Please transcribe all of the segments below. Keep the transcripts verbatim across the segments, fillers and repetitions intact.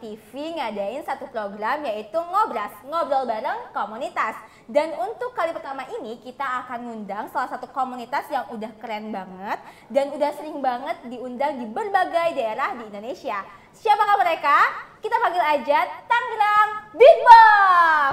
T V ngadain satu program yaitu Ngobras, ngobrol bareng komunitas. Dan untuk kali pertama ini kita akan ngundang salah satu komunitas yang udah keren banget dan udah sering banget diundang di berbagai daerah di Indonesia. Siapakah mereka? Kita panggil aja Tangerang Beatbox.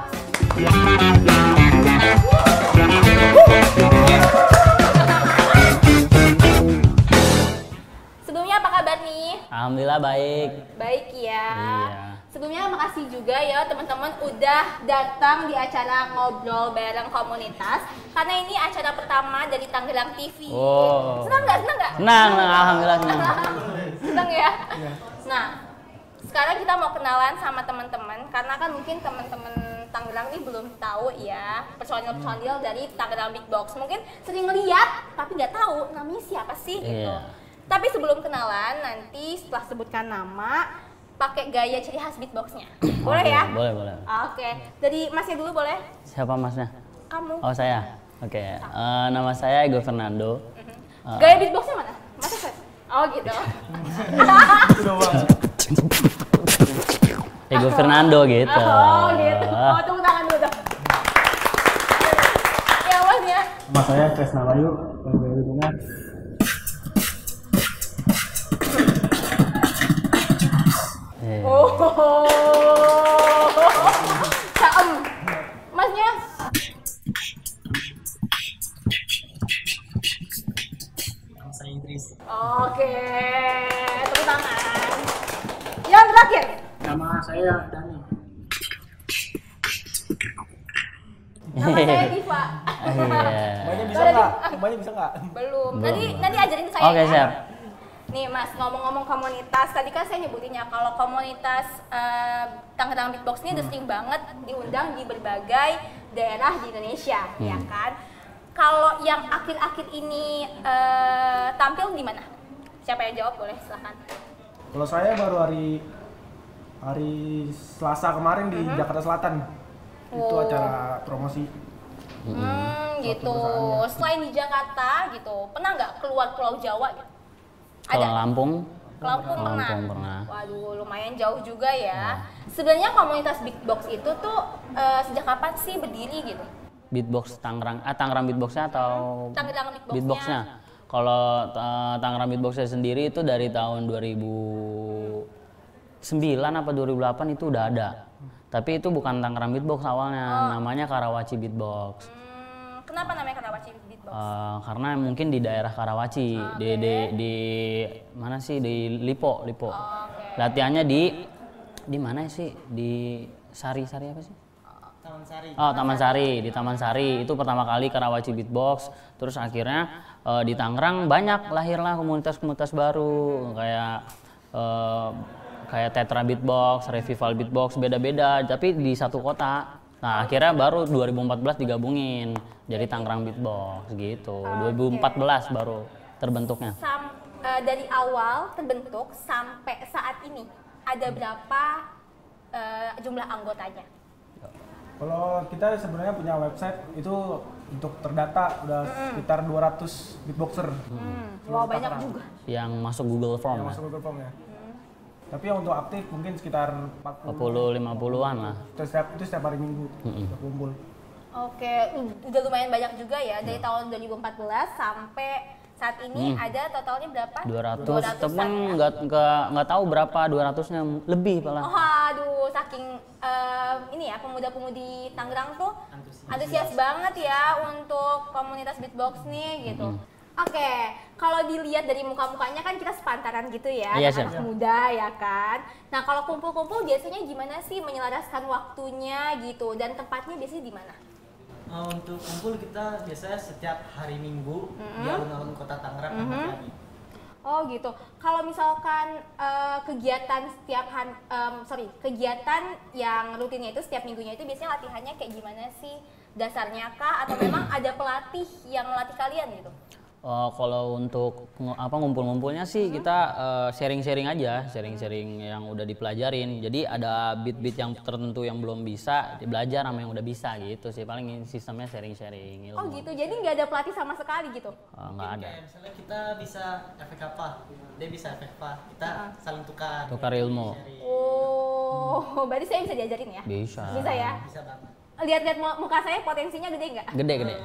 Sebelumnya apa kabar nih? Alhamdulillah baik. Baik ya. Iya. Sebelumnya makasih juga ya teman-teman udah datang di acara ngobrol bareng komunitas. Karena ini acara pertama dari Tangerang T V. Oh. Senang nggak? Senang nggak? Senang, alhamdulillah senang. Senang ya? Nah, sekarang kita mau kenalan sama teman-teman. Karena kan mungkin teman-teman Tangerang ini belum tahu ya personil-personil dari Tangerang Beatbox. Mungkin sering ngeliat tapi nggak tahu namanya siapa sih gitu. Iya. Tapi sebelum kenalan, nanti setelah sebutkan nama, pakai gaya ciri khas beatboxnya. Boleh ya? Boleh, boleh. Oke, dari masnya dulu boleh? Siapa masnya? Kamu. Oh saya. Oke. Eh, nama saya Ego Fernando. Uh, Gaya beatboxnya mana? Masa saya? Oh gitu. Ego Fernando gitu. Oh gitu. Oh tepuk tangan dulu dong. Ya masnya. Nama saya Kresna Bayu, Bayu Hidungan. Oh, caem. Masnya? Nama saya Idris. Oke, tepuk tangan. Yang terakhir? Nama saya Dani. Nama saya Diva. Iya. Mbaknya bisa nggak? Mbaknya bisa nggak? Belum. Belum. Nanti nanti ajarin saya. Oke, ya. siap. Nih Mas, ngomong-ngomong komunitas, tadi kan saya nyebutinnya kalau komunitas uh, Tangerang Beatbox ini udah sering banget diundang di berbagai daerah di Indonesia, Hmm. ya kan? Kalau yang akhir-akhir ini uh, tampil di mana? Siapa yang jawab? Boleh, silakan. Kalau saya baru hari hari Selasa kemarin di Jakarta Selatan. Itu Oh. acara promosi. Hmm, gitu. perusahaannya. Selain di Jakarta, gitu, pernah nggak keluar Pulau Jawa? Gitu? Kalau Lampung? Ke Lampung pernah. Lampung pernah. Waduh, lumayan jauh juga ya. Sebenarnya komunitas beatbox itu tuh uh, sejak kapan sih berdiri gitu? Beatbox Tangerang, ah Tangerang Beatboxnya atau Tangerang Beatboxnya. Beatboxnya? Kalau uh, Tangerang Beatboxnya sendiri itu dari tahun dua ribu sembilan apa dua ribu delapan itu udah ada. Tapi itu bukan Tangerang Beatbox awalnya, namanya Karawaci Beatbox. Hmm, kenapa namanya Karawaci Beatbox? Uh, karena mungkin di daerah Karawaci, di, di di mana sih di Lipo, Lipo. Oke. Latihannya di di mana sih? Di Sari, Sari apa sih? Taman Sari. Oh, Taman Sari, di Taman Sari itu pertama kali Karawaci Beatbox. Terus akhirnya uh, di Tangerang banyak lahirlah komunitas-komunitas baru kayak uh, kayak Tetra Beatbox, Revival Beatbox, beda-beda tapi di satu kota. Nah, akhirnya baru dua ribu empat belas digabungin jadi Tangerang Beatbox gitu. dua ribu empat belas baru terbentuknya. Sam, uh, dari awal terbentuk sampai saat ini ada berapa uh, jumlah anggotanya? Kalau kita sebenarnya punya website itu untuk terdata udah sekitar dua ratus beatboxer. Hmm, wow banyak juga. Yang masuk Google Form Yang ya. masuk Google Form ya. Tapi yang untuk aktif mungkin sekitar empat empat puluh lima puluhan lah. Itu setiap, itu setiap hari Minggu kita kumpul. Oke, udah lumayan banyak juga ya dari tahun dua ribu empat belas sampai saat ini ada totalnya berapa? dua ratus, dua ratusan temen ya? nggak nggak nggak tahu berapa dua ratusnya lebih malah. Oh, aduh, saking em, ini ya pemuda-pemudi Tangerang tuh antusias banget ya untuk komunitas beatbox nih gitu. Oke, kalau dilihat dari muka-mukanya kan kita sepantaran gitu ya, Iya, anak siap. muda ya kan. Nah kalau kumpul-kumpul biasanya gimana sih menyelaraskan waktunya gitu dan tempatnya biasanya di mana? Uh, untuk kumpul kita biasanya setiap hari Minggu di alun-alun Kota Tangerang Ahmad Yani. Oh gitu. Kalau misalkan eh, kegiatan setiap han, em, sorry kegiatan yang rutinnya itu setiap minggunya itu biasanya latihannya kayak gimana sih? Dasarnya kah atau memang ada pelatih yang melatih kalian gitu? Uh, kalau untuk ngu- apa ngumpul-ngumpulnya sih kita uh, sharing-sharing aja, sharing-sharing yang udah dipelajarin. Jadi ada beat-beat yang tertentu yang belum bisa, belajar sama yang udah bisa gitu sih. Paling sistemnya sharing-sharing ilmu. Oh gitu. Jadi nggak ada pelatih sama sekali gitu? Uh, nggak ada. Kayak misalnya kita bisa efek apa, dia bisa efek apa, kita saling tukar. Tukar ilmu. Sharing. Oh Oh, berarti saya bisa diajarin ya? Bisa. Bisa ya? Bisa banget. Lihat-lihat mu- muka saya potensinya gede nggak? Gede gede.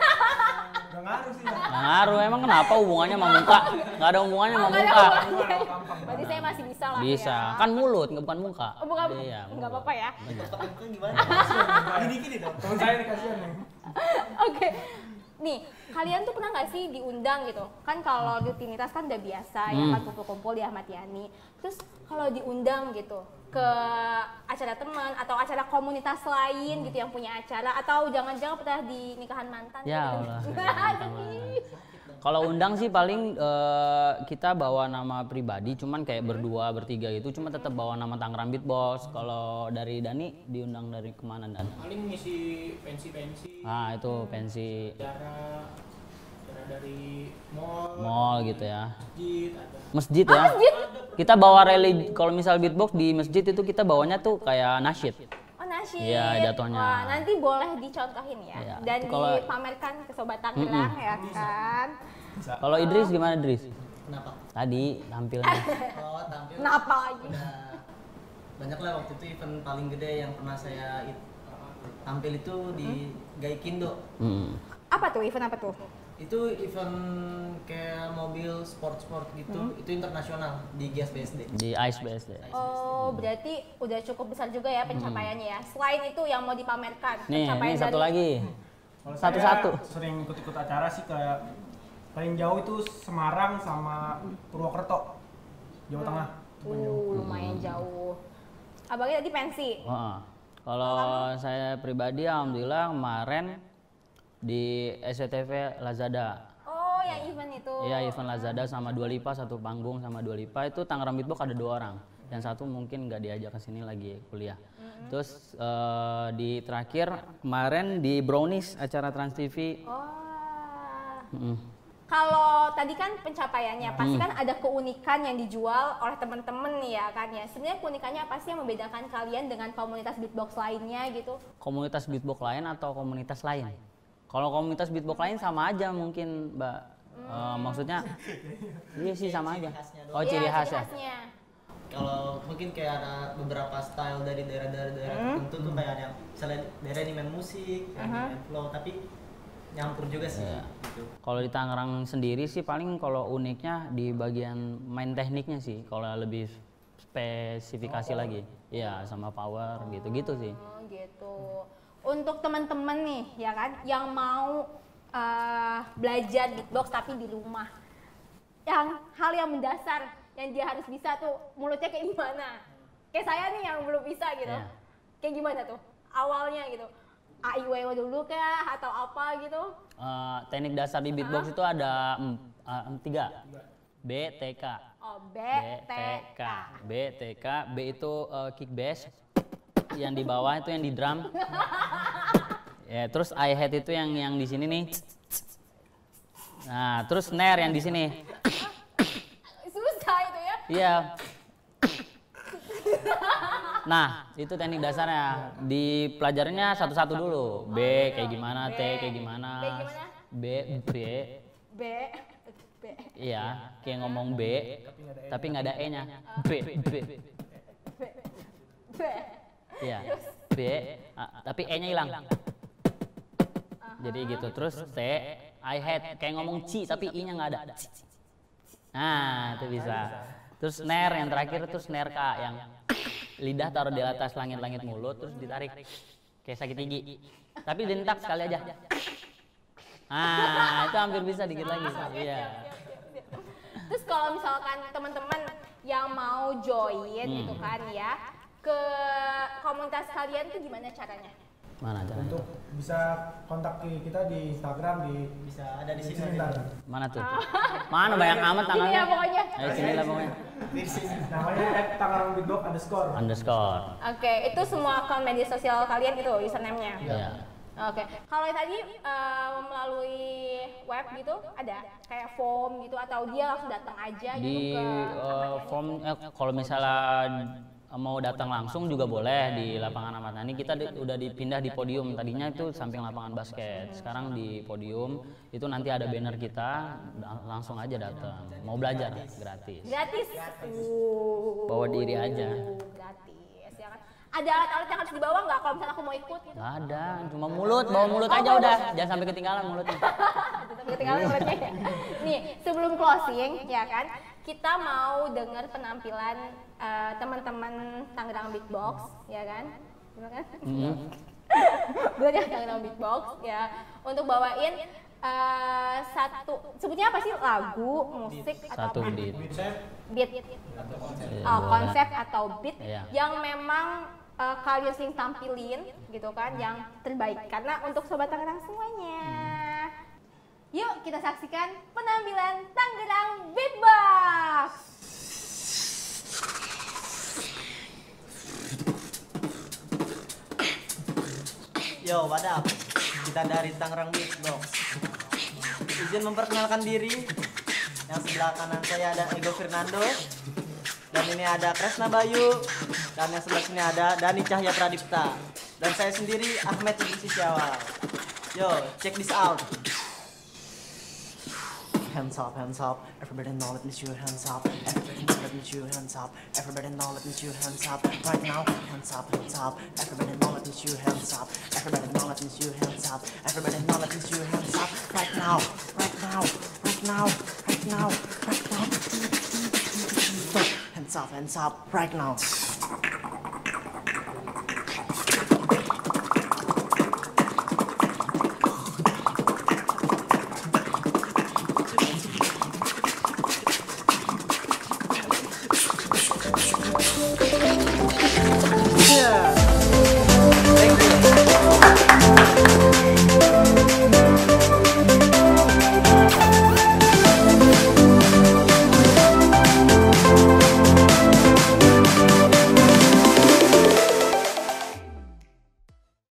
Nggak ngaruh sih ya. Nggak ngaruh, emang kenapa hubungannya sama muka? Nggak ada hubungannya sama Oh, nggak ada muka. hubungannya. Berarti saya masih bisa lah Bisa, ya. kan mulut, nggak bukan muka. Oh, bukan, Iya, nggak mulut. apa-apa ya. Pakai muka gimana? Gini-gini dong. Temen saya nih kasihan nih. Oke. Nih, kalian tuh pernah nggak sih diundang gitu? Kan kalau rutinitas kan udah biasa ya Hmm. kan kumpul-kumpul di Ahmad Yani. Terus kalau diundang gitu ke acara teman atau acara komunitas lain gitu yang punya acara atau jangan-jangan pernah di nikahan mantan Ya gitu. Allah. Sedih. Kalau undang sih paling eh, kita bawa nama pribadi, cuman kayak berdua, bertiga gitu, cuma tetap bawa nama Tangerang Beatbox. Kalau dari Dani diundang dari kemana Dan? Paling ngisi pensi-pensi, Ah itu pensi acara acara dari mall, mall gitu ya. masjid, ada Masjid ya. Kita bawa religi, kalau misal beatbox di masjid itu kita bawanya tuh kayak nasyid. Oh, nasyid. Iya, jatuhnya. Wah, nanti boleh dicontohin ya. Iya. Dan Kalau- dipamerkan ke Sobat Tangerang ya kan. Kalau Idris gimana Idris? Kenapa? Tadi tampilnya. Oh, tampil. Kenapa lagi? Udah banyak lah waktu itu event paling gede yang pernah saya it- tampil itu di Gaikindo. Hmm. Apa tuh event apa tuh? Itu event kayak mobil sport-sport gitu, itu internasional di Gias B S D. Di Ice B S D. Oh, berarti udah cukup besar juga ya pencapaiannya ya. Selain itu yang mau dipamerkan, Nih, pencapaian ini satu dari- lagi. Kalau Satu-satu. saya sering ikut-ikut acara sih kayak paling jauh itu Semarang sama Purwokerto, Jawa Tengah. Uh, lumayan jauh. Abangnya tadi pensi. Heeh. Kalau saya pribadi alhamdulillah kemarin di S C T V Lazada. Oh, yang event itu. Iya, event Lazada sama Dua Lipa, satu panggung sama Dua Lipa itu Tangerang Beatbox ada dua orang. Yang satu mungkin nggak diajak ke sini lagi kuliah. Terus eh, di terakhir kemarin di Brownies acara Trans T V. Oh. Mm. Kalau tadi kan pencapaiannya, pasti Hmm. kan ada keunikan yang dijual oleh teman-teman nih ya kan ya. Sebenarnya keunikannya apa sih yang membedakan kalian dengan komunitas beatbox lainnya gitu? Komunitas beatbox lain atau komunitas lain? Kalau komunitas beatbox lain sama aja mungkin, Mbak. Eh, maksudnya iya sih sama aja. khasnya doang. Oh, ciri Iya, khas ya. khasnya. Kalau mungkin kayak ada beberapa style dari daerah-daerah daerah tertentu tuh kayak ada yang misalnya daerah ini main musik, yang main flow, tapi nyampur juga sih Iya. gitu. Kalau di Tangerang sendiri sih paling kalau uniknya di bagian main tekniknya sih. Kalau lebih spesifikasi lagi, ya sama power gitu-gitu sih. Oh, gitu. Untuk teman-teman nih ya kan yang mau eh, belajar beatbox tapi di rumah. Yang hal yang mendasar yang dia harus bisa tuh mulutnya kayak gimana? Kayak saya nih yang belum bisa gitu. Iya. Kayak gimana tuh? Awalnya gitu. A I W W dulu kah atau apa gitu? Eh, teknik dasar di beatbox itu ada em, eh, em, tiga, B, T, K. Oh, B, T, K. B, T, K. B itu eh, kick bass, yang di bawah itu yang di drum. Ya, terus hi hat itu yang yang di sini nih. Nah, terus snare yang di sini. Susah itu ya. Iya. Nah, itu teknik dasarnya. Dipelajarinya satu-satu dulu. B kayak gimana, T kayak gimana. B gimana? B, B. B, B. Iya, kayak ngomong B, tapi nggak ada E-nya. B, B. B. Iya, B, ah, tapi E-nya hilang. Jadi gitu. Terus T, I had kayak ngomong C tapi I-nya nggak ada. Nah, itu bisa. Terus snare yang terakhir itu snare K yang lidah taruh di atas langit-langit mulut terus ditarik kayak sakit gigi. Tapi dientak sekali aja. Ah, itu hampir bisa dikit lagi. Iya. Terus kalau misalkan teman-teman yang mau join Hmm. gitu kan ya ke komunitas kalian tuh gimana caranya? Mana caranya? Untuk bisa kontak ke kita di Instagram di Bisa ada di sini. ntar. Mana tuh? Mana banyak amat Ini tangannya? ya pokoknya. Ayo sini lah pokoknya. Di sini. Namanya at Tangerang Beatbox underscore. Underscore. Oke, itu semua akun media sosial kalian itu username-nya. Iya. Oke, kalau yang tadi eh, melalui web gitu ada kayak form gitu atau dia langsung datang aja gitu Di ke eh, form eh, kalau misalnya mau datang langsung juga boleh di lapangan Ahmad Yani. Kita di- udah dipindah di podium. Tadinya itu samping lapangan basket. Sekarang di podium itu nanti ada banner kita. lang- Langsung aja datang. Mau belajar gratis. gratis. Uh, Bawa diri aja. Gratis ya kan. Ada alat-alat yang harus dibawa nggak kalau misalnya aku mau ikut gitu? Nggak ada, cuma mulut, bawa mulut aja udah, jangan sampai ketinggalan mulutnya. Tetap ketinggalan mulutnya ya. Nih, sebelum closing ya kan, kita mau dengar penampilan eh, teman-teman Tangerang Beatbox ya kan? Bener kan? Mm. Bener ya, Tangerang Beatbox ya, untuk bawain eh, satu, sebutnya apa sih, lagu, musik atau Satu apa? beat. Beat, Iya, oh, boleh. konsep atau beat Iya. yang memang uh, kalian sering tampilin gitu kan, yang terbaik karena untuk sobat Tangerang semuanya. Yuk kita saksikan penampilan Tangerang Beatbox. Yo, wadap. Kita dari Tangerang Beatbox. Izin memperkenalkan diri. Yang sebelah kanan saya ada Ego Fernando. Dan ini ada Kresna Bayu. Dan yang sebelah sini ada Dani Cahya Pradipta. Dan saya sendiri Ahmed Idris Syawal. Yo, check this out. Hands up, hands up. Everybody know, let me see your hands up. Everybody know, let me see your hands up. Everybody know, let me see your hands up. Right now, hands up, hands up. Everybody know, let me see your hands up. Everybody know, let me see your hands up. Everybody know, let me see your hands up. Right now, right now, right now, right now, right now. Hands up, hands up, right now.